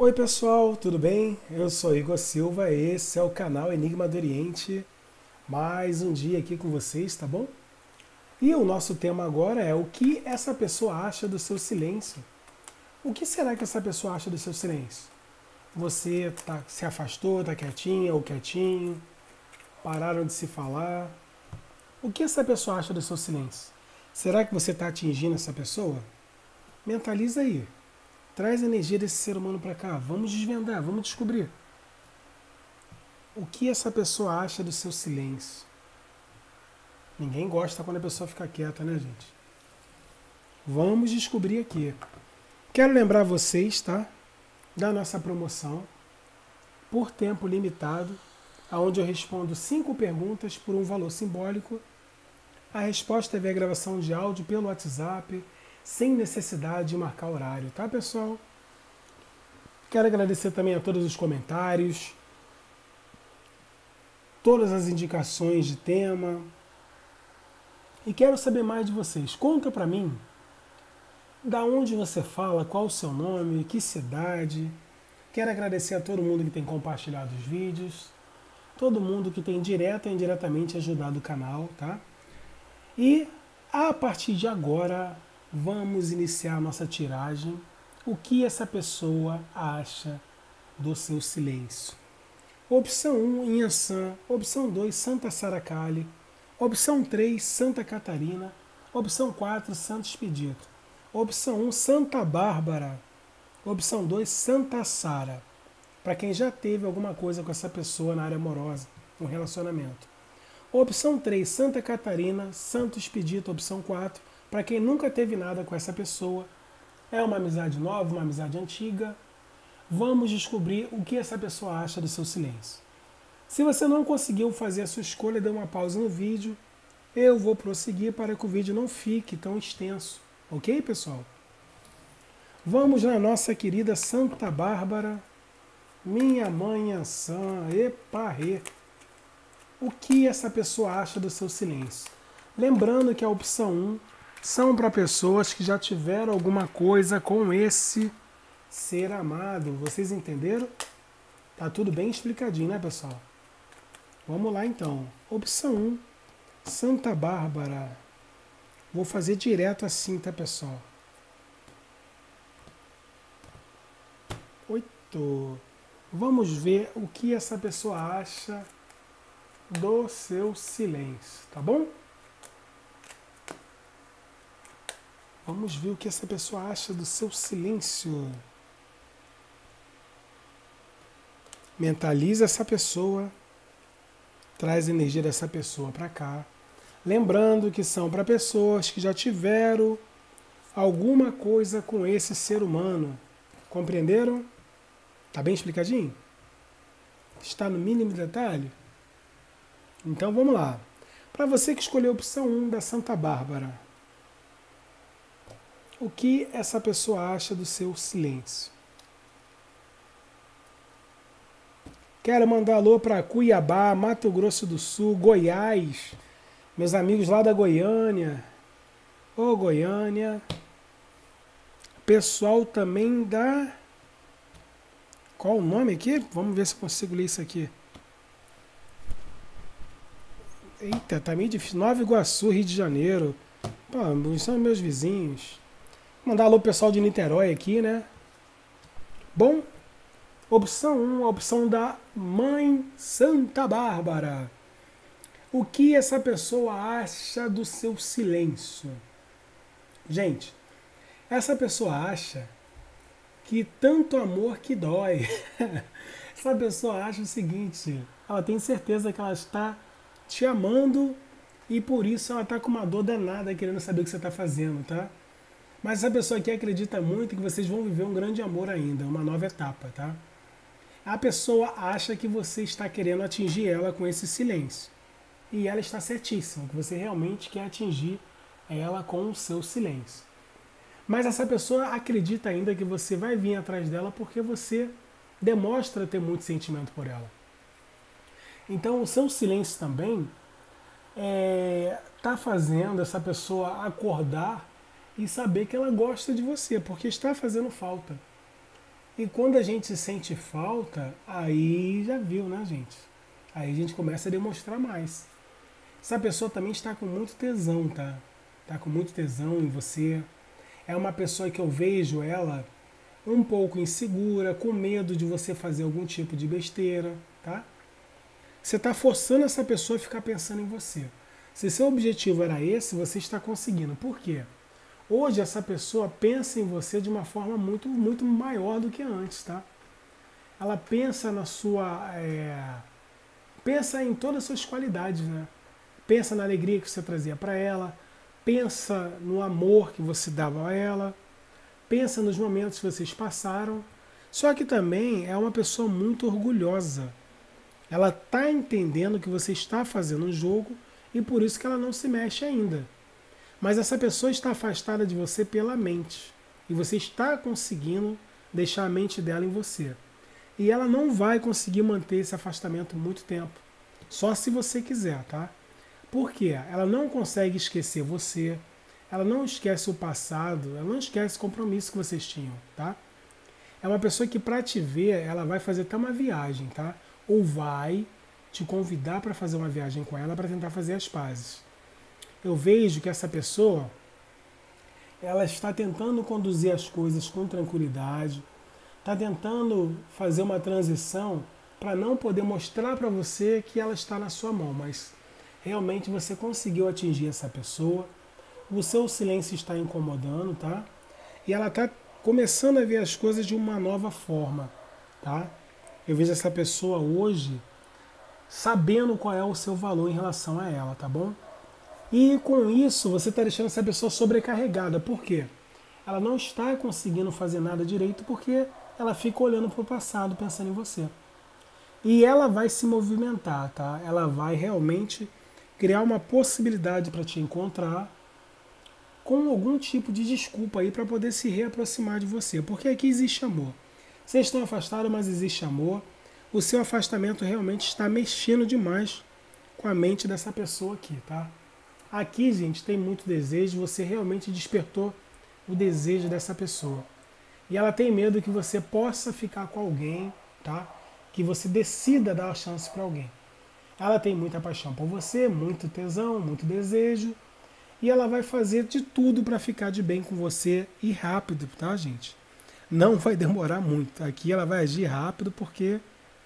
Oi pessoal, tudo bem? Eu sou Igor Silva, esse é o canal Enigma do Oriente. Mais um dia aqui com vocês, tá bom? E o nosso tema agora é o que essa pessoa acha do seu silêncio. O que será que essa pessoa acha do seu silêncio? Você se afastou, tá quietinha ou quietinho? Pararam de se falar? O que essa pessoa acha do seu silêncio? Será que você está atingindo essa pessoa? Mentaliza aí. Traz a energia desse ser humano para cá. Vamos desvendar, vamos descobrir. O que essa pessoa acha do seu silêncio? Ninguém gosta quando a pessoa fica quieta, né, gente? Vamos descobrir aqui. Quero lembrar vocês, tá? Da nossa promoção por tempo limitado, onde eu respondo 5 perguntas por um valor simbólico. A resposta é via gravação de áudio pelo WhatsApp, sem necessidade de marcar horário, tá, pessoal? Quero agradecer também a todos os comentários, todas as indicações de tema. E quero saber mais de vocês. Conta pra mim da onde você fala, qual o seu nome, que cidade. Quero agradecer a todo mundo que tem compartilhado os vídeos, todo mundo que tem direta e indiretamente ajudado o canal, tá? E a partir de agora, vamos iniciar a nossa tiragem. O que essa pessoa acha do seu silêncio? Opção 1, Inhaçã. Opção 2, Santa Saracali. Opção 3, Santa Catarina. Opção 4, Santo Expedito. Opção 1, Santa Bárbara. Opção 2, Santa Sara. Para quem já teve alguma coisa com essa pessoa na área amorosa, um relacionamento. Opção 3, Santa Catarina. Santo Expedito, opção 4. Para quem nunca teve nada com essa pessoa, é uma amizade nova, uma amizade antiga. Vamos descobrir o que essa pessoa acha do seu silêncio. Se você não conseguiu fazer a sua escolha, dê uma pausa no vídeo. Eu vou prosseguir para que o vídeo não fique tão extenso. Ok, pessoal? Vamos na nossa querida Santa Bárbara. Minha mãe Ançã, eparê. O que essa pessoa acha do seu silêncio? Lembrando que a opção 1 são para pessoas que já tiveram alguma coisa com esse ser amado. Vocês entenderam? Tá tudo bem explicadinho, né, pessoal? Vamos lá, então. Opção 1, Santa Bárbara. Vou fazer direto assim, tá, pessoal? 8. Vamos ver o que essa pessoa acha do seu silêncio, tá bom? Vamos ver o que essa pessoa acha do seu silêncio. Mentaliza essa pessoa. Traz a energia dessa pessoa para cá. Lembrando que são para pessoas que já tiveram alguma coisa com esse ser humano. Compreenderam? Tá bem explicadinho? Está no mínimo detalhe? Então vamos lá. Para você que escolheu a opção 1 da Santa Bárbara, o que essa pessoa acha do seu silêncio? Quero mandar alô para Cuiabá, Mato Grosso do Sul, Goiás, meus amigos lá da Goiânia. Ô Goiânia. Pessoal também da... Qual o nome aqui? Vamos ver se eu consigo ler isso aqui. Eita, tá meio difícil. Nova Iguaçu, Rio de Janeiro. Pô, são meus vizinhos. Mandar alô pessoal de Niterói aqui, né? Bom, opção 1, a opção da Mãe Santa Bárbara. O que essa pessoa acha do seu silêncio? Gente, essa pessoa acha que tanto amor que dói. Essa pessoa acha o seguinte, ela tem certeza que ela está te amando e por isso ela está com uma dor danada querendo saber o que você está fazendo, tá? Mas essa pessoa aqui acredita muito que vocês vão viver um grande amor ainda, uma nova etapa, tá? A pessoa acha que você está querendo atingir ela com esse silêncio. E ela está certíssima, que você realmente quer atingir ela com o seu silêncio. Mas essa pessoa acredita ainda que você vai vir atrás dela porque você demonstra ter muito sentimento por ela. Então o seu silêncio também está fazendo essa pessoa acordar e saber que ela gosta de você, porque está fazendo falta. E quando a gente sente falta, aí já viu, né, gente? Aí a gente começa a demonstrar mais. Essa pessoa também está com muito tesão, tá? Está com muito tesão em você. É uma pessoa que eu vejo ela um pouco insegura, com medo de você fazer algum tipo de besteira, tá? Você está forçando essa pessoa a ficar pensando em você. Se seu objetivo era esse, você está conseguindo. Por quê? Hoje essa pessoa pensa em você de uma forma muito, muito maior do que antes, tá? Ela pensa na sua... pensa em todas as suas qualidades, né? Pensa na alegria que você trazia para ela, pensa no amor que você dava a ela, pensa nos momentos que vocês passaram. Só que também é uma pessoa muito orgulhosa. Ela está entendendo que você está fazendo um jogo e por isso que ela não se mexe ainda. Mas essa pessoa está afastada de você pela mente. E você está conseguindo deixar a mente dela em você. E ela não vai conseguir manter esse afastamento muito tempo. Só se você quiser, tá? Por quê? Ela não consegue esquecer você. Ela não esquece o passado. Ela não esquece o compromisso que vocês tinham, tá? É uma pessoa que para te ver, ela vai fazer até uma viagem, tá? Ou vai te convidar para fazer uma viagem com ela para tentar fazer as pazes. Eu vejo que essa pessoa, ela está tentando conduzir as coisas com tranquilidade, está tentando fazer uma transição para não poder mostrar para você que ela está na sua mão, mas realmente você conseguiu atingir essa pessoa, o seu silêncio está incomodando, tá? E ela está começando a ver as coisas de uma nova forma, tá? Eu vejo essa pessoa hoje sabendo qual é o seu valor em relação a ela, tá bom? E com isso você está deixando essa pessoa sobrecarregada. Por quê? Ela não está conseguindo fazer nada direito porque ela fica olhando para o passado, pensando em você. E ela vai se movimentar, tá? Ela vai realmente criar uma possibilidade para te encontrar com algum tipo de desculpa aí para poder se reaproximar de você. Porque aqui existe amor. Vocês estão afastados, mas existe amor. O seu afastamento realmente está mexendo demais com a mente dessa pessoa aqui, tá? Aqui, gente, tem muito desejo, você realmente despertou o desejo dessa pessoa. E ela tem medo que você possa ficar com alguém, tá? Que você decida dar a chance para alguém. Ela tem muita paixão por você, muito tesão, muito desejo, e ela vai fazer de tudo para ficar de bem com você e rápido, tá, gente? Não vai demorar muito. Aqui ela vai agir rápido porque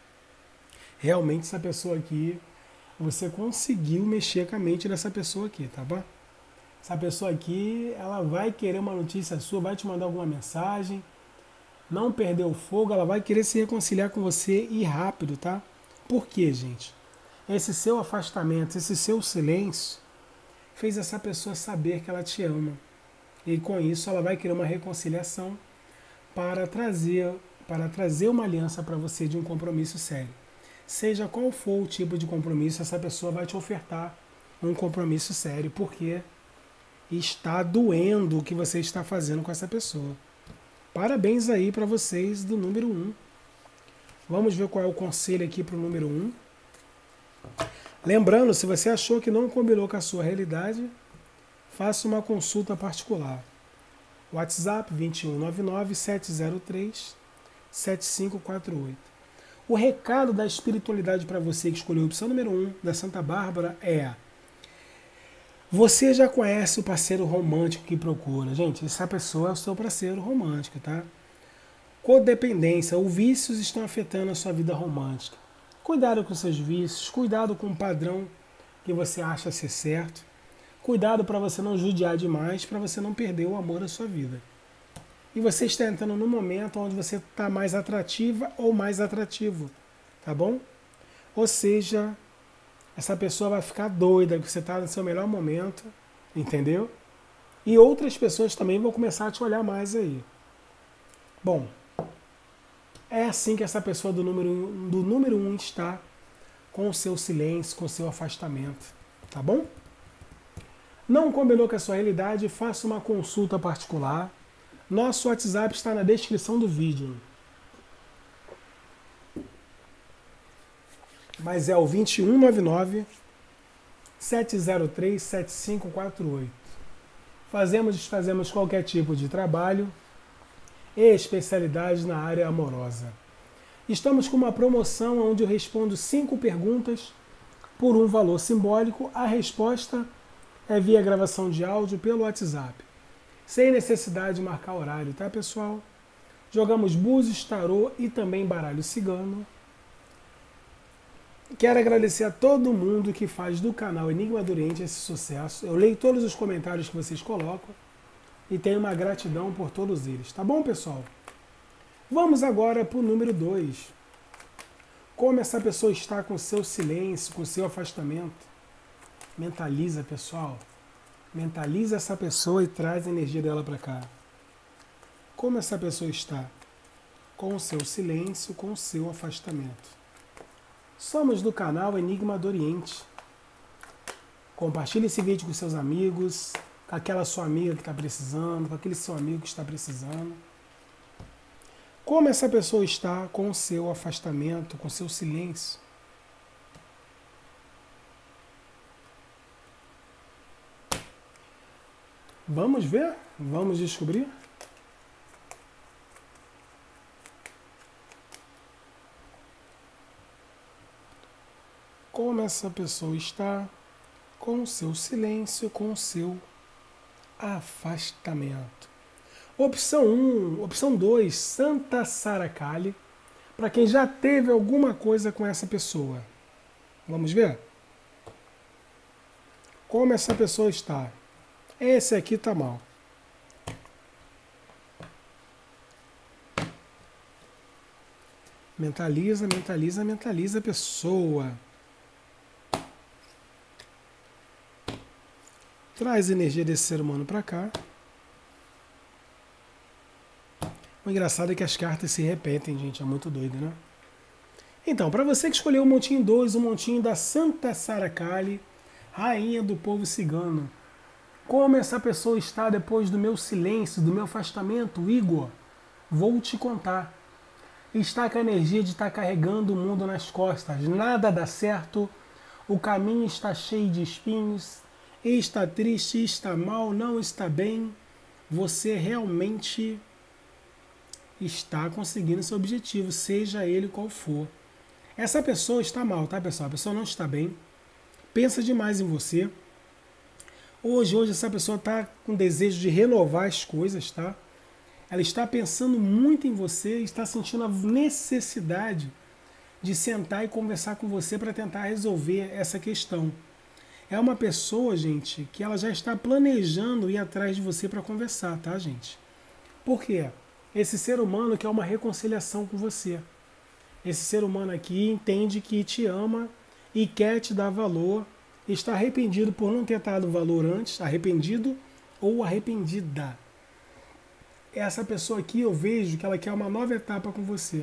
realmente essa pessoa aqui, você conseguiu mexer com a mente dessa pessoa aqui, tá bom? Essa pessoa aqui, ela vai querer uma notícia sua, vai te mandar alguma mensagem, não perdeu o fogo, ela vai querer se reconciliar com você e rápido, tá? Por quê, gente? Esse seu afastamento, esse seu silêncio, fez essa pessoa saber que ela te ama. E com isso ela vai querer uma reconciliação para trazer uma aliança para você de um compromisso sério. Seja qual for o tipo de compromisso, essa pessoa vai te ofertar um compromisso sério, porque está doendo o que você está fazendo com essa pessoa. Parabéns aí para vocês do número 1. Vamos ver qual é o conselho aqui para o número 1. Lembrando, se você achou que não combinou com a sua realidade, faça uma consulta particular. WhatsApp 2199-703-7548. O recado da espiritualidade para você que escolheu a opção número 1 da Santa Bárbara é: você já conhece o parceiro romântico que procura. Gente, essa pessoa é o seu parceiro romântico, tá? Codependência ou vícios estão afetando a sua vida romântica. Cuidado com seus vícios, cuidado com o padrão que você acha ser certo. Cuidado para você não judiar demais, para você não perder o amor da sua vida. E você está entrando num momento onde você está mais atrativa ou mais atrativo, tá bom? Ou seja, essa pessoa vai ficar doida que você está no seu melhor momento, entendeu? E outras pessoas também vão começar a te olhar mais aí. Bom, é assim que essa pessoa do número 1 está, com o seu silêncio, com o seu afastamento, tá bom? Não combinou com a sua realidade? Faça uma consulta particular. Nosso WhatsApp está na descrição do vídeo. Mas é o 2199-703-7548. Fazemos qualquer tipo de trabalho e especialidades na área amorosa. Estamos com uma promoção onde eu respondo 5 perguntas por um valor simbólico. A resposta é via gravação de áudio pelo WhatsApp, sem necessidade de marcar horário, tá, pessoal? Jogamos búzios, tarô e também baralho cigano. Quero agradecer a todo mundo que faz do canal Enigma do Oriente esse sucesso. Eu leio todos os comentários que vocês colocam e tenho uma gratidão por todos eles, tá bom, pessoal? Vamos agora para o número 2. Como essa pessoa está com seu silêncio, com seu afastamento. Mentaliza, pessoal. Mentaliza essa pessoa e traz a energia dela para cá. Como essa pessoa está? Com o seu silêncio, com o seu afastamento. Somos do canal Enigma do Oriente. Compartilhe esse vídeo com seus amigos, com aquela sua amiga que está precisando, com aquele seu amigo que está precisando. Como essa pessoa está com o seu afastamento, com o seu silêncio? Vamos ver? Vamos descobrir? Como essa pessoa está com o seu silêncio, com o seu afastamento. Opção 1, opção 2, Santa Sara Kali, para quem já teve alguma coisa com essa pessoa. Vamos ver? Como essa pessoa está? Esse aqui está mal. Mentaliza, mentaliza, mentaliza a pessoa. Traz a energia desse ser humano para cá. O engraçado é que as cartas se repetem, gente. É muito doido, né? Então, para você que escolheu o montinho 2, o montinho da Santa Sara Kali, rainha do povo cigano. Como essa pessoa está depois do meu silêncio, do meu afastamento, Igor? Vou te contar. Está com a energia de estar carregando o mundo nas costas. Nada dá certo. O caminho está cheio de espinhos. Está triste, está mal, não está bem. Você realmente está conseguindo seu objetivo, seja ele qual for. Essa pessoa está mal, tá, pessoal? A pessoa não está bem. Pensa demais em você. Hoje essa pessoa está com desejo de renovar as coisas, tá? Ela está pensando muito em você, está sentindo a necessidade de sentar e conversar com você para tentar resolver essa questão. É uma pessoa, gente, que ela já está planejando ir atrás de você para conversar, tá, gente? Por quê? Esse ser humano quer uma reconciliação com você. Esse ser humano aqui entende que te ama e quer te dar valor. Está arrependido por não ter dado valor antes, arrependido ou arrependida. Essa pessoa aqui eu vejo que ela quer uma nova etapa com você.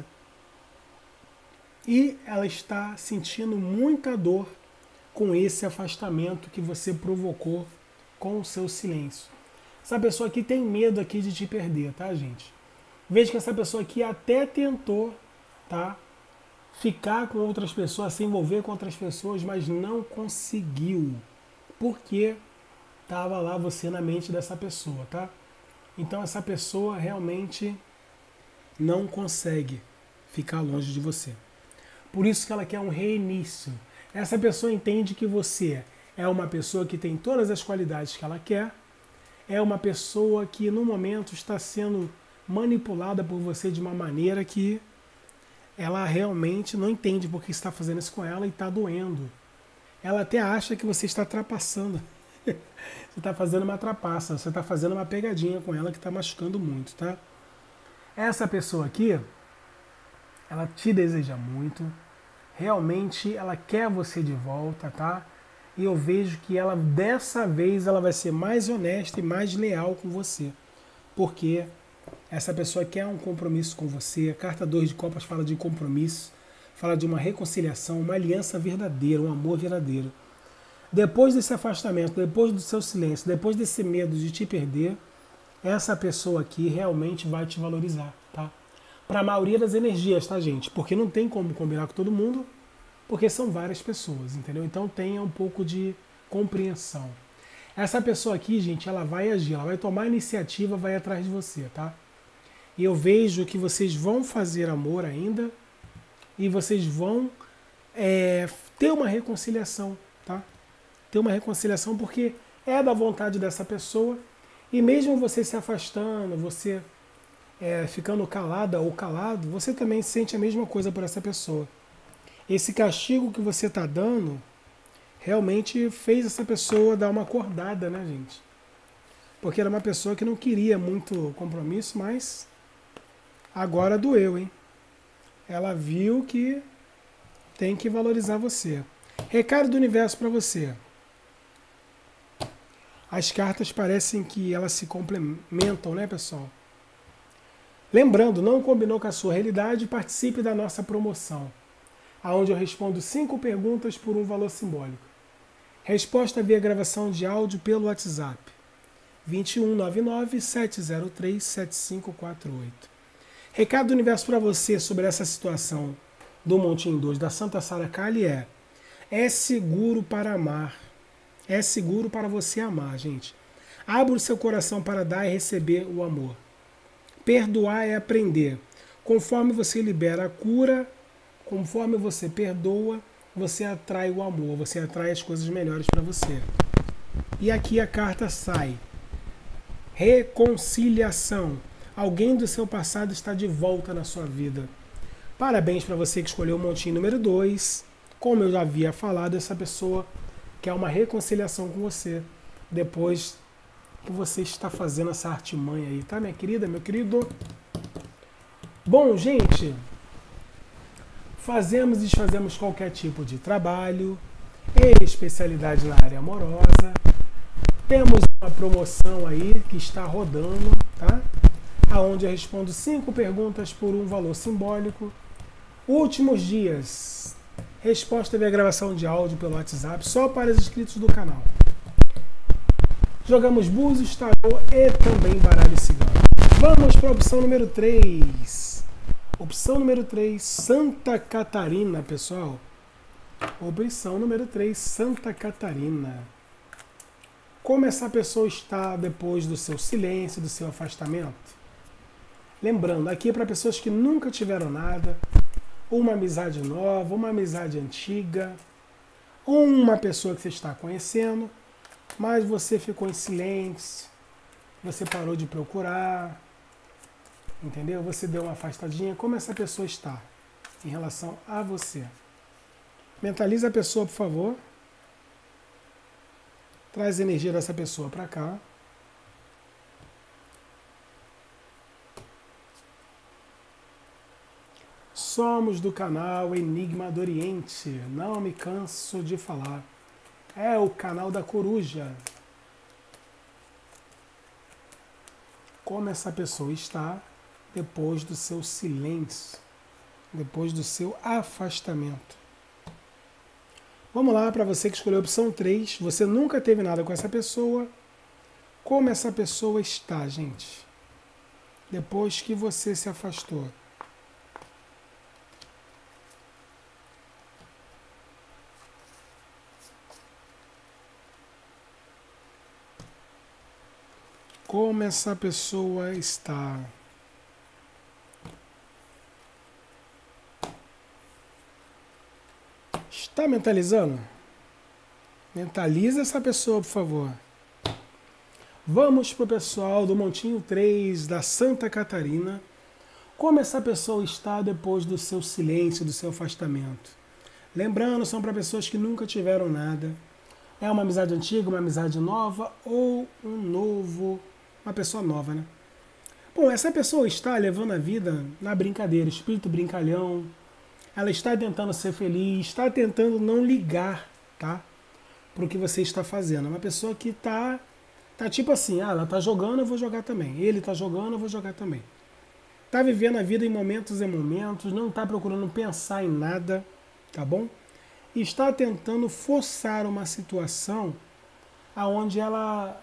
E ela está sentindo muita dor com esse afastamento que você provocou com o seu silêncio. Essa pessoa aqui tem medo aqui de te perder, tá, gente? Veja que essa pessoa aqui até tentou, tá, ficar com outras pessoas, se envolver com outras pessoas, mas não conseguiu. Porque estava lá você na mente dessa pessoa, tá? Então essa pessoa realmente não consegue ficar longe de você. Por isso que ela quer um reinício. Essa pessoa entende que você é uma pessoa que tem todas as qualidades que ela quer, é uma pessoa que no momento está sendo manipulada por você de uma maneira que ela realmente não entende por que está fazendo isso com ela e está doendo. Ela até acha que você está trapaçando. Você está fazendo uma trapaça, você está fazendo uma pegadinha com ela que está machucando muito, tá? Essa pessoa aqui, ela te deseja muito. Realmente ela quer você de volta, tá? E eu vejo que ela, dessa vez, ela vai ser mais honesta e mais leal com você. Porque essa pessoa quer um compromisso com você. A carta 2 de copas fala de compromisso, fala de uma reconciliação, uma aliança verdadeira, um amor verdadeiro. Depois desse afastamento, depois do seu silêncio, depois desse medo de te perder, essa pessoa aqui realmente vai te valorizar, tá? Para a maioria das energias, tá, gente? Porque não tem como combinar com todo mundo, porque são várias pessoas, entendeu? Então tenha um pouco de compreensão. Essa pessoa aqui, gente, ela vai agir, ela vai tomar iniciativa, vai atrás de você, tá? E eu vejo que vocês vão fazer amor ainda e vocês vão ter uma reconciliação, tá? Ter uma reconciliação porque é da vontade dessa pessoa e mesmo você se afastando, você ficando calada ou calado, você também sente a mesma coisa por essa pessoa. Esse castigo que você está dando realmente fez essa pessoa dar uma acordada, né, gente? Porque era uma pessoa que não queria muito compromisso, mas agora doeu, hein? Ela viu que tem que valorizar você. Recado do universo para você. As cartas parecem que elas se complementam, né, pessoal? Lembrando, não combinou com a sua realidade, participe da nossa promoção, onde eu respondo 5 perguntas por um valor simbólico. Resposta via gravação de áudio pelo WhatsApp. 2199-703-7548. Recado do universo para você sobre essa situação do Montinho 2 da Santa Sara Kali é seguro para amar. É seguro para você amar, gente. Abra o seu coração para dar e receber o amor. Perdoar é aprender. Conforme você libera a cura, conforme você perdoa, você atrai o amor, você atrai as coisas melhores para você. E aqui a carta sai. Reconciliação. Alguém do seu passado está de volta na sua vida. Parabéns para você que escolheu o Montinho número 2. Como eu já havia falado, essa pessoa quer uma reconciliação com você. Depois que você está fazendo essa artimanha aí, tá, minha querida, meu querido? Bom, gente, fazemos e desfazemos qualquer tipo de trabalho, especialidade na área amorosa. Temos uma promoção aí que está rodando, tá? Aonde eu respondo 5 perguntas por um valor simbólico. Últimos dias, resposta via gravação de áudio pelo WhatsApp, só para os inscritos do canal. Jogamos búzios, tarô e também baralho cigano. Vamos para a opção número 3. Opção número 3, Santa Catarina, pessoal. Opção número 3, Santa Catarina. Como essa pessoa está depois do seu silêncio, do seu afastamento? Lembrando, aqui é para pessoas que nunca tiveram nada, uma amizade nova, uma amizade antiga, uma pessoa que você está conhecendo, mas você ficou em silêncio, você parou de procurar, entendeu? Você deu uma afastadinha. Como essa pessoa está em relação a você? Mentaliza a pessoa, por favor. Traz a energia dessa pessoa para cá. Somos do canal Enigma do Oriente. Não me canso de falar. É o canal da coruja. Como essa pessoa está depois do seu silêncio, depois do seu afastamento. Vamos lá, para você que escolheu a opção 3, você nunca teve nada com essa pessoa. Como essa pessoa está, gente? Depois que você se afastou. Como essa pessoa está? Está mentalizando? Mentaliza essa pessoa, por favor. Vamos para o pessoal do Montinho 3 da Santa Catarina. Como essa pessoa está depois do seu silêncio, do seu afastamento? Lembrando, são para pessoas que nunca tiveram nada. É uma amizade antiga, uma amizade nova ou uma pessoa nova, né? Bom, essa pessoa está levando a vida na brincadeira, espírito brincalhão. Ela está tentando ser feliz, está tentando não ligar, tá? Para o que você está fazendo. É uma pessoa que tá tipo assim, ela está jogando, eu vou jogar também. Ele está jogando, eu vou jogar também. Está vivendo a vida em momentos, não está procurando pensar em nada, tá bom? E está tentando forçar uma situação aonde ela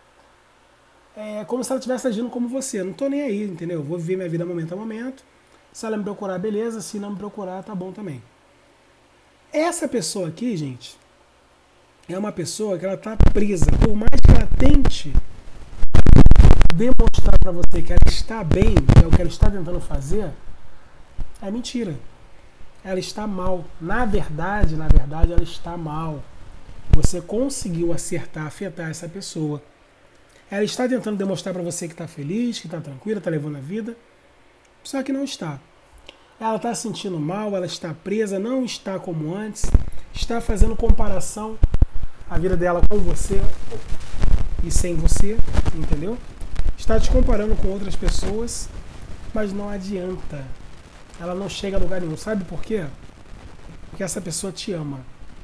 é como se ela estivesse agindo como você. Não estou nem aí, entendeu? Vou viver minha vida momento a momento. Se ela me procurar, beleza. Se não me procurar, tá bom também. Essa pessoa aqui, gente, é uma pessoa que ela está presa. Por mais que ela tente demonstrar para você que ela está bem, que é o que ela está tentando fazer, é mentira. Ela está mal. Na verdade, ela está mal. Você conseguiu acertar, afetar essa pessoa. Ela está tentando demonstrar para você que está feliz, que está tranquila, está levando a vida, só que não está. Ela está se sentindo mal, ela está presa, não está como antes, está fazendo comparação a vida dela com você e sem você, entendeu? Está te comparando com outras pessoas, mas não adianta. Ela não chega a lugar nenhum. Sabe por quê? Porque essa pessoa te ama.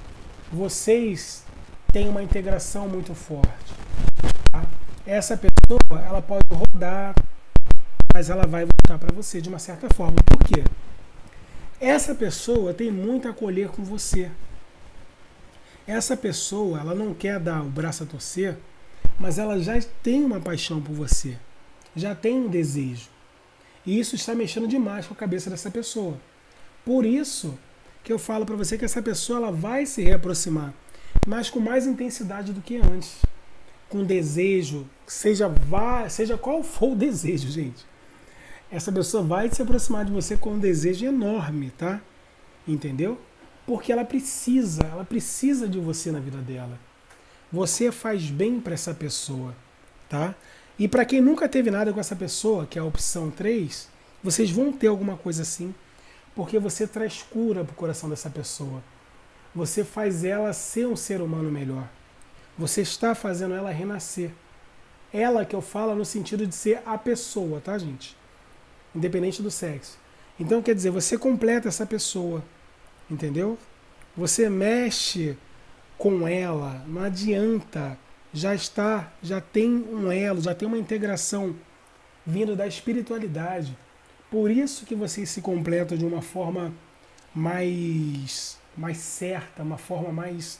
Vocês têm uma integração muito forte. Tá? Essa pessoa, ela pode rodar, mas ela vai voltar para você de uma certa forma. Por quê? Essa pessoa tem muito a colher com você. Essa pessoa, ela não quer dar o braço a torcer, mas ela já tem uma paixão por você. Já tem um desejo. E isso está mexendo demais com a cabeça dessa pessoa. Por isso que eu falo para você que essa pessoa ela vai se reaproximar, mas com mais intensidade do que antes. Com desejo, seja qual for o desejo, gente. Essa pessoa vai se aproximar de você com um desejo enorme, tá? Entendeu? Porque ela precisa de você na vida dela. Você faz bem para essa pessoa, tá? E para quem nunca teve nada com essa pessoa, que é a opção 3, vocês vão ter alguma coisa assim, porque você traz cura pro coração dessa pessoa. Você faz ela ser um ser humano melhor. Você está fazendo ela renascer. Ela que eu falo no sentido de ser a pessoa, tá, gente? Independente do sexo. Então, quer dizer, você completa essa pessoa, entendeu? Você mexe com ela, não adianta. Já tem um elo, já tem uma integração vindo da espiritualidade. Por isso que vocês se completam de uma forma mais certa, uma forma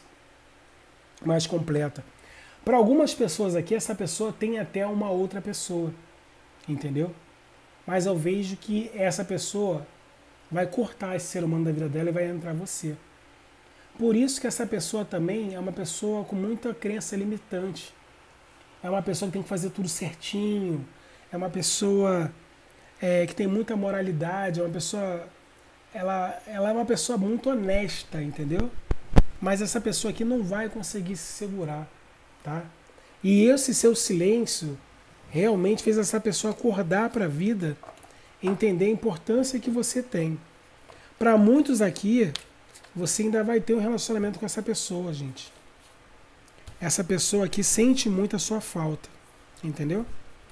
mais completa. Para algumas pessoas aqui, essa pessoa tem até uma outra pessoa, entendeu? Mas eu vejo que essa pessoa vai cortar esse ser humano da vida dela e vai entrar você. Por isso que essa pessoa também é uma pessoa com muita crença limitante. É uma pessoa que tem que fazer tudo certinho. É uma pessoa que tem muita moralidade. É uma pessoa, ela é uma pessoa muito honesta, entendeu? Mas essa pessoa aqui não vai conseguir se segurar, tá? E esse seu silêncio realmente fez essa pessoa acordar para a vida, entender a importância que você tem. Para muitos aqui, você ainda vai ter um relacionamento com essa pessoa, gente. Essa pessoa aqui sente muito a sua falta, entendeu?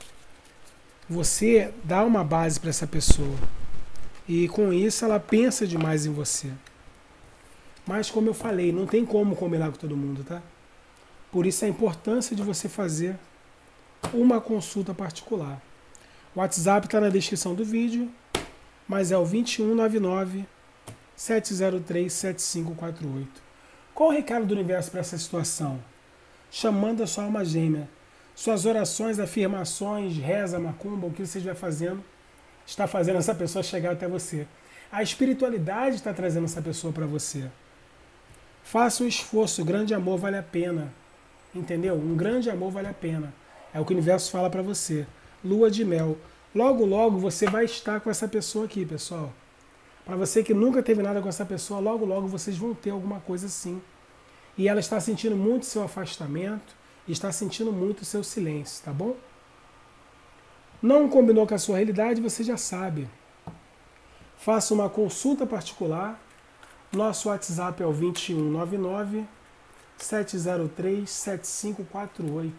Você dá uma base para essa pessoa e com isso ela pensa demais em você. Mas como eu falei, não tem como combinar com todo mundo, tá? Por isso a importância de você fazer uma consulta particular. O WhatsApp está na descrição do vídeo, mas é o 2199 703 7548. Qual o recado do universo para essa situação? Chamando a sua alma gêmea. Suas orações, afirmações, reza, macumba, o que você estiver fazendo, está fazendo essa pessoa chegar até você. A espiritualidade está trazendo essa pessoa para você. Faça um esforço, grande amor vale a pena. Entendeu? Um grande amor vale a pena. É o que o universo fala para você. Lua de mel. Logo, logo você vai estar com essa pessoa aqui, pessoal. Para você que nunca teve nada com essa pessoa, logo, logo vocês vão ter alguma coisa assim. E ela está sentindo muito seu afastamento, está sentindo muito seu silêncio, tá bom? Não combinou com a sua realidade, você já sabe. Faça uma consulta particular. Nosso WhatsApp é o 2199 703 7548.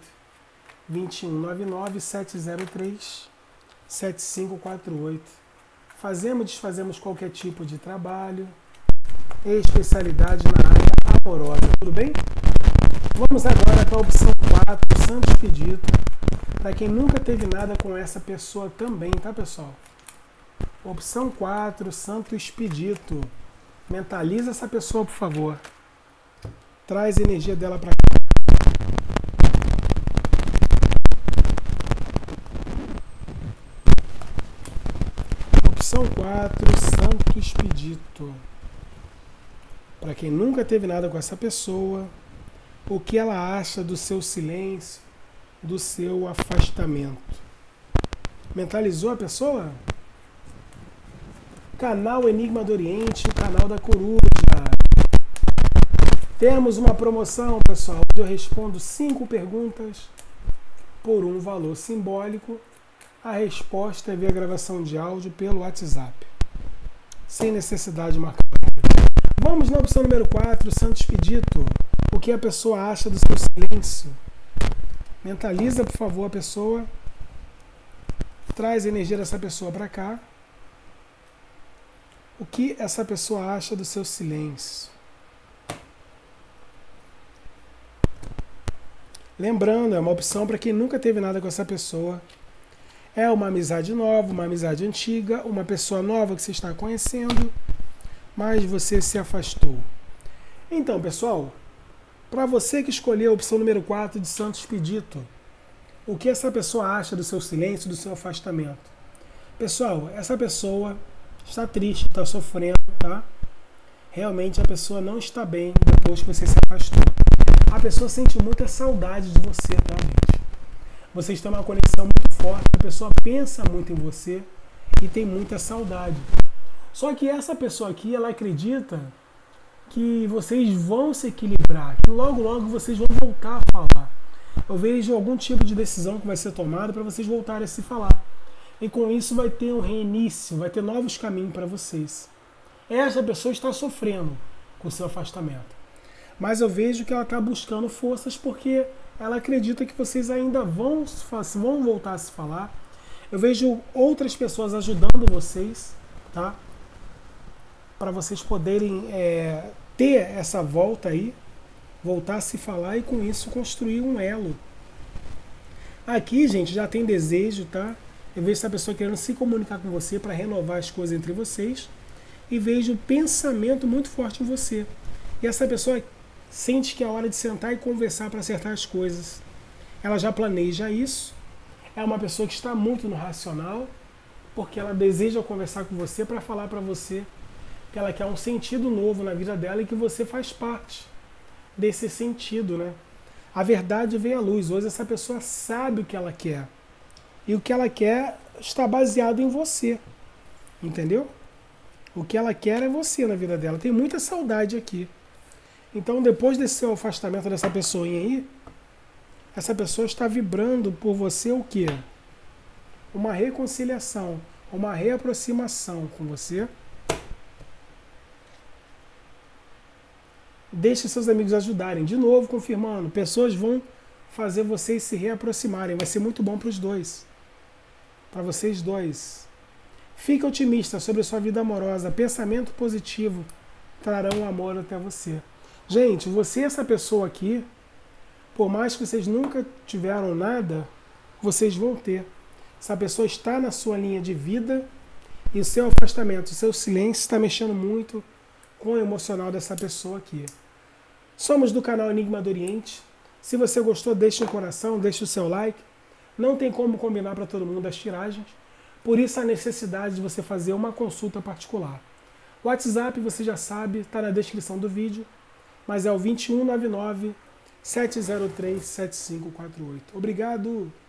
2199 703 7548. Fazemos e desfazemos qualquer tipo de trabalho, especialidade na área amorosa, tudo bem? Vamos agora para a opção 4, Santo Expedito, para quem nunca teve nada com essa pessoa também, tá, pessoal? Opção 4, Santo Expedito. Mentaliza essa pessoa, por favor. Traz a energia dela para cá. Opção 4, Santo Expedito. Para quem nunca teve nada com essa pessoa, o que ela acha do seu silêncio, do seu afastamento. Mentalizou a pessoa? Canal Enigma do Oriente, o canal da coruja. Temos uma promoção, pessoal, onde eu respondo 5 perguntas por um valor simbólico. A resposta é via gravação de áudio pelo WhatsApp, sem necessidade de marcar. Vamos na opção número 4, Santo Expedito. O que a pessoa acha do seu silêncio? Mentaliza, por favor, a pessoa. Traz a energia dessa pessoa para cá. O que essa pessoa acha do seu silêncio? Lembrando, é uma opção para quem nunca teve nada com essa pessoa. É uma amizade nova, uma amizade antiga, uma pessoa nova que você está conhecendo, mas você se afastou. Então, pessoal, para você que escolheu a opção número 4 de Santo Expedito, o que essa pessoa acha do seu silêncio, do seu afastamento? Pessoal, essa pessoa está triste, está sofrendo, tá? Realmente a pessoa não está bem depois que você se afastou. A pessoa sente muita saudade de você, tá, gente? Vocês têm uma conexão muito forte, a pessoa pensa muito em você e tem muita saudade. Só que essa pessoa aqui, ela acredita que vocês vão se equilibrar, que logo logo vocês vão voltar a falar. Eu vejo algum tipo de decisão que vai ser tomada para vocês voltarem a se falar. E com isso vai ter um reinício, vai ter novos caminhos para vocês. Essa pessoa está sofrendo com o seu afastamento. Mas eu vejo que ela está buscando forças porque ela acredita que vocês ainda vão voltar a se falar. Eu vejo outras pessoas ajudando vocês, tá? Para vocês poderem ter essa volta aí, voltar a se falar e com isso construir um elo. Aqui, gente, já tem desejo, tá? Eu vejo essa pessoa querendo se comunicar com você para renovar as coisas entre vocês e vejo um pensamento muito forte em você. E essa pessoa sente que é hora de sentar e conversar para acertar as coisas. Ela já planeja isso. É uma pessoa que está muito no racional, porque ela deseja conversar com você para falar para você que ela quer um sentido novo na vida dela e que você faz parte desse sentido, né? A verdade vem à luz. Hoje essa pessoa sabe o que ela quer. E o que ela quer está baseado em você. Entendeu? O que ela quer é você na vida dela. Tem muita saudade aqui. Então, depois desse seu afastamento dessa pessoinha aí, essa pessoa está vibrando por você o quê? Uma reconciliação, uma reaproximação com você. Deixe seus amigos ajudarem. De novo, confirmando, pessoas vão fazer vocês se reaproximarem. Vai ser muito bom para os dois. Para vocês dois. Fique otimista sobre a sua vida amorosa. Pensamento positivo trarão o amor até você. Gente, você e essa pessoa aqui, por mais que vocês nunca tiveram nada, vocês vão ter. Essa pessoa está na sua linha de vida e o seu afastamento, o seu silêncio está mexendo muito com o emocional dessa pessoa aqui. Somos do canal Enigma do Oriente. Se você gostou, deixe um coração, deixe o seu like. Não tem como combinar para todo mundo as tiragens. Por isso a necessidade de você fazer uma consulta particular. O WhatsApp, você já sabe, está na descrição do vídeo, mas é o 2199 703 7548. Obrigado!